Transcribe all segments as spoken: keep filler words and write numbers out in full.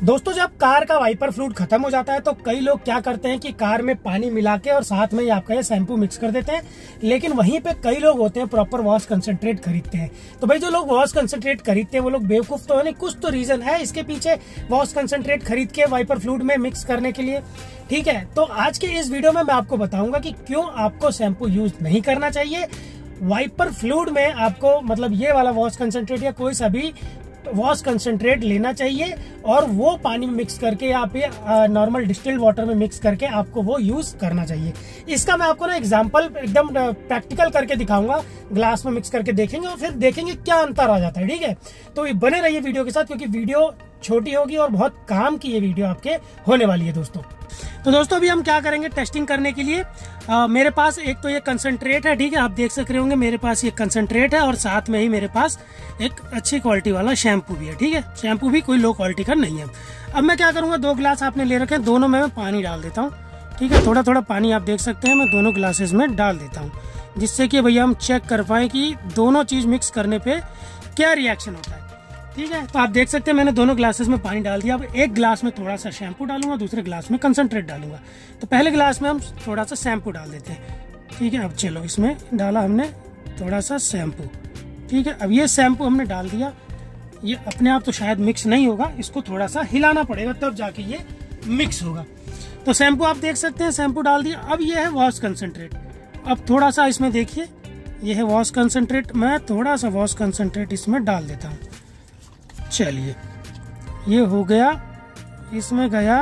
दोस्तों जब कार का वाइपर फ्लूइड खत्म हो जाता है तो कई लोग क्या करते हैं कि कार में पानी मिला के और साथ में ही आपका ये शैम्पू मिक्स कर देते हैं। लेकिन वहीं पे कई लोग होते हैं प्रॉपर वॉश कंसंट्रेट खरीदते हैं। तो भाई जो लोग वॉश कंसंट्रेट खरीदते हैं वो लोग बेवकूफ तो नहीं, कुछ तो रीजन है इसके पीछे वॉश कंसंट्रेट खरीद के वाइपर फ्लूइड में मिक्स करने के लिए। ठीक है, तो आज के इस वीडियो में मैं आपको बताऊंगा कि क्यों आपको शैम्पू यूज नहीं करना चाहिए। वाइपर फ्लूइड में आपको मतलब ये वाला वॉश कंसंट्रेट या कोई सा भी वॉश कंसंट्रेट लेना चाहिए और वो पानी में मिक्स करके या पे नॉर्मल डिस्टिल्ड वाटर में मिक्स करके आपको वो यूज करना चाहिए। इसका मैं आपको ना एग्जांपल एकदम प्रैक्टिकल करके दिखाऊंगा, ग्लास में मिक्स करके देखेंगे और फिर देखेंगे क्या अंतर आ जाता है। ठीक है, तो बने रहिए वीडियो के साथ क्योंकि वीडियो छोटी होगी और बहुत काम की ये वीडियो आपके होने वाली है दोस्तों। तो दोस्तों अभी हम क्या करेंगे टेस्टिंग करने के लिए, आ, मेरे पास एक तो ये कंसंट्रेट है। ठीक है, आप देख सक रहे होंगे मेरे पास ये कंसंट्रेट है और साथ में ही मेरे पास एक अच्छी क्वालिटी वाला शैम्पू भी है। ठीक है, शैम्पू भी कोई लो क्वालिटी का नहीं है। अब मैं क्या करूंगा, दो गिलास आपने ले रखे हैं, दोनों में मैं पानी डाल देता हूँ। ठीक है, थोड़ा थोड़ा पानी आप देख सकते हैं मैं दोनों ग्लासेस में डाल देता हूँ, जिससे कि भैया हम चेक कर पाए कि दोनों चीज मिक्स करने पे क्या रिएक्शन होता है। ठीक है, तो आप देख सकते हैं मैंने दोनों ग्लासेस में पानी डाल दिया। अब एक ग्लास में थोड़ा सा शैम्पू डालूंगा, दूसरे ग्लास में कंसंट्रेट डालूंगा। तो पहले ग्लास में हम थोड़ा सा शैम्पू डाल देते हैं। ठीक है, अब चलो इसमें डाला हमने थोड़ा सा शैम्पू। ठीक है, अब ये शैम्पू हमने डाल दिया। ये अपने आप तो शायद मिक्स नहीं होगा, इसको थोड़ा सा हिलाना पड़ेगा तब जाके ये मिक्स होगा। तो शैम्पू आप देख सकते हैं, शैम्पू डाल दिया। अब ये है वॉश कंसंट्रेट। अब थोड़ा सा इसमें देखिए, ये है वॉश कंसंट्रेट। मैं थोड़ा सा वॉश कंसंट्रेट इसमें डाल देता हूँ। चलिए ये हो गया, इसमें गया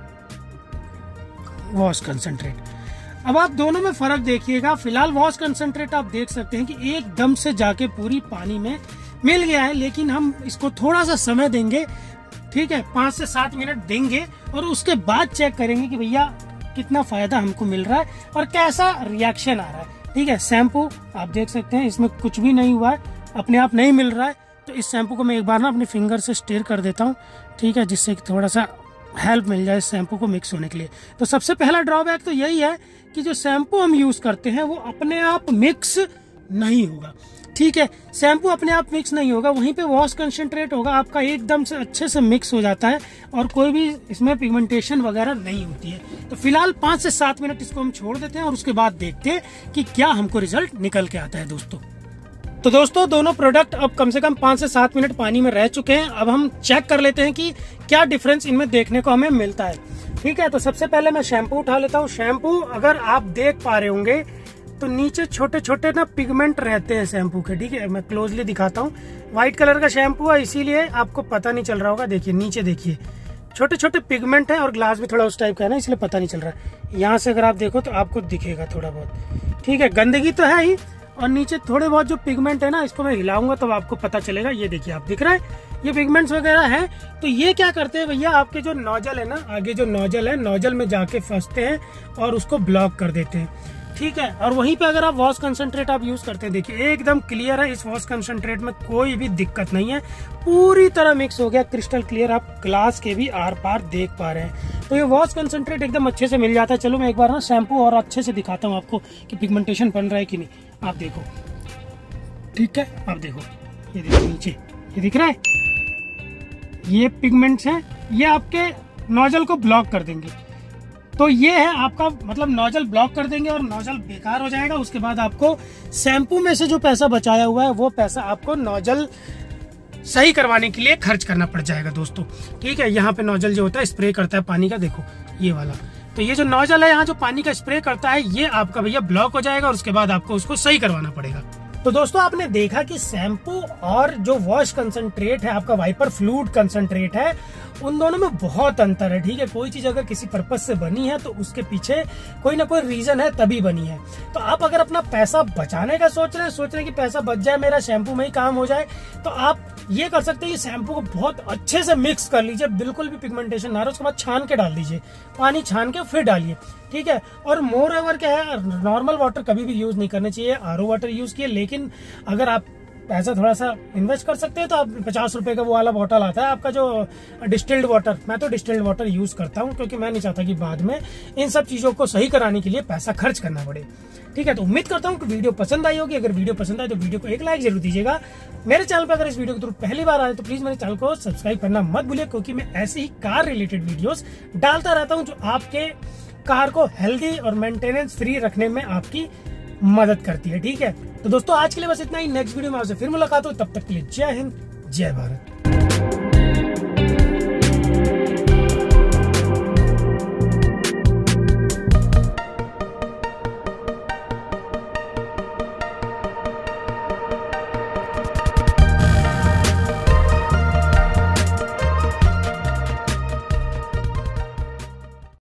वॉश कंसंट्रेट। अब आप दोनों में फर्क देखिएगा। फिलहाल वॉश कंसंट्रेट आप देख सकते हैं कि एकदम से जाके पूरी पानी में मिल गया है, लेकिन हम इसको थोड़ा सा समय देंगे। ठीक है, पांच से सात मिनट देंगे और उसके बाद चेक करेंगे कि भैया कितना फायदा हमको मिल रहा है और कैसा रिएक्शन आ रहा है। ठीक है, शैम्पू आप देख सकते हैं इसमें कुछ भी नहीं हुआ है, अपने आप नहीं मिल रहा है। तो इस शैम्पू को मैं एक बार ना अपने फिंगर से स्टेयर कर देता हूँ। ठीक है, जिससे कि थोड़ा सा हेल्प मिल जाए इस शैम्पू को मिक्स होने के लिए। तो सबसे पहला ड्रॉबैक तो यही है कि जो शैम्पू हम यूज करते हैं वो अपने आप मिक्स नहीं होगा। ठीक है, शैम्पू अपने आप मिक्स नहीं होगा, वहीं पे वॉश कंसंट्रेट होगा आपका एकदम से अच्छे से मिक्स हो जाता है और कोई भी इसमें पिगमेंटेशन वगैरह नहीं होती है। तो फिलहाल पाँच से सात मिनट इसको हम छोड़ देते हैं और उसके बाद देखते हैं कि क्या हमको रिजल्ट निकल के आता है दोस्तों। तो दोस्तों दोनों प्रोडक्ट अब कम से कम पाँच से सात मिनट पानी में रह चुके हैं। अब हम चेक कर लेते हैं कि क्या डिफरेंस इनमें देखने को हमें मिलता है। ठीक है, तो सबसे पहले मैं शैम्पू उठा लेता हूँ। शैम्पू अगर आप देख पा रहे होंगे तो नीचे छोटे छोटे ना पिगमेंट रहते हैं शैम्पू के। ठीक है, मैं क्लोजली दिखाता हूँ। व्हाइट कलर का शैम्पू है इसीलिए आपको पता नहीं चल रहा होगा। देखिए नीचे देखिए छोटे छोटे पिगमेंट है और ग्लास भी थोड़ा उस टाइप का है ना, इसलिए पता नहीं चल रहा है। यहाँ से अगर आप देखो तो आपको दिखेगा थोड़ा बहुत। ठीक है, गंदगी तो है ही और नीचे थोड़े बहुत जो पिगमेंट है ना, इसको मैं हिलाऊंगा तो आपको पता चलेगा। ये देखिए आप दिख रहा है ये पिगमेंट्स वगैरह हैं। तो ये क्या करते हैं भैया, आपके जो नोजल है ना, आगे जो नोजल है, नोजल में जाके फंसते हैं और उसको ब्लॉक कर देते हैं। ठीक है, और वहीं पे अगर आप वॉश कंसंट्रेट आप यूज करते हैं, देखिए एकदम क्लियर है, इस वॉश कंसंट्रेट में कोई भी दिक्कत नहीं है, पूरी तरह मिक्स हो गया, क्रिस्टल क्लियर, आप ग्लास के भी आर पार देख पा रहे हैं। तो ये वॉश कंसंट्रेट एकदम अच्छे से मिल जाता है। चलो मैं एक बार ना शैम्पू और अच्छे से दिखाता हूँ आपको कि पिगमेंटेशन बन रहा है कि नहीं। आप देखो, ठीक है, आप देखो, ये देखो नीचे ये दिख रहा है, ये पिगमेंट्स हैं, ये आपके नोजल को ब्लॉक कर देंगे। तो ये है आपका मतलब नोजल ब्लॉक कर देंगे और नोजल बेकार हो जाएगा। उसके बाद आपको शैम्पू में से जो पैसा बचाया हुआ है वो पैसा आपको नोजल सही करवाने के लिए खर्च करना पड़ जाएगा दोस्तों। ठीक है, यहाँ पे नोजल जो होता है स्प्रे करता है पानी का, देखो ये वाला। तो ये जो नोजल है यहाँ जो पानी का स्प्रे करता है ये आपका भैया ब्लॉक हो जाएगा और उसके बाद आपको उसको सही करवाना पड़ेगा। तो दोस्तों आपने देखा कि शैम्पू और जो वॉश कंसंट्रेट है आपका वाइपर फ्लूइड कंसंट्रेट है, उन दोनों में बहुत अंतर है। ठीक है, कोई चीज अगर किसी पर्पज से बनी है तो उसके पीछे कोई ना कोई रीजन है तभी बनी है। तो आप अगर अपना पैसा बचाने का सोच रहे हैं, सोच रहे हैं कि पैसा बच जाए मेरा, शैम्पू में ही काम हो जाए, तो आप ये कर सकते हैं कि शैम्पू को बहुत अच्छे से मिक्स कर लीजिए, बिल्कुल भी पिगमेंटेशन ना रहे, उसके बाद छान के डाल दीजिए, पानी छान के फिर डालिए। ठीक है, और मोर ओवर क्या है, नॉर्मल वाटर कभी भी यूज नहीं करना चाहिए, आरओ वाटर यूज किए। लेकिन अगर आप पैसा थोड़ा सा इन्वेस्ट कर सकते हैं तो आप पचास रुपए का वो वाला बॉटल आता है आपका जो डिस्टिल्ड वाटर, मैं तो डिस्टिल्ड वाटर यूज करता हूँ क्योंकि मैं नहीं चाहता कि बाद में इन सब चीजों को सही कराने के लिए पैसा खर्च करना पड़े। ठीक है, तो उम्मीद करता हूँ कि वीडियो पसंद आई होगी। अगर वीडियो पसंद आए तो वीडियो को एक लाइक जरूर दीजिएगा। मेरे चैनल पर अगर इस वीडियो के थ्रू पहली बार आए तो प्लीज मेरे चैनल को सब्सक्राइब करना मत भूलिए, क्योंकि मैं ऐसे ही कार रिलेटेड वीडियोस डालता रहता हूँ जो आपके कार को हेल्दी और मेंटेनेंस फ्री रखने में आपकी मदद करती है। ठीक है, तो दोस्तों आज के लिए बस इतना ही। नेक्स्ट वीडियो में आपसे फिर मुलाकात हो, तब तक के लिए जय हिंद, जय भारत।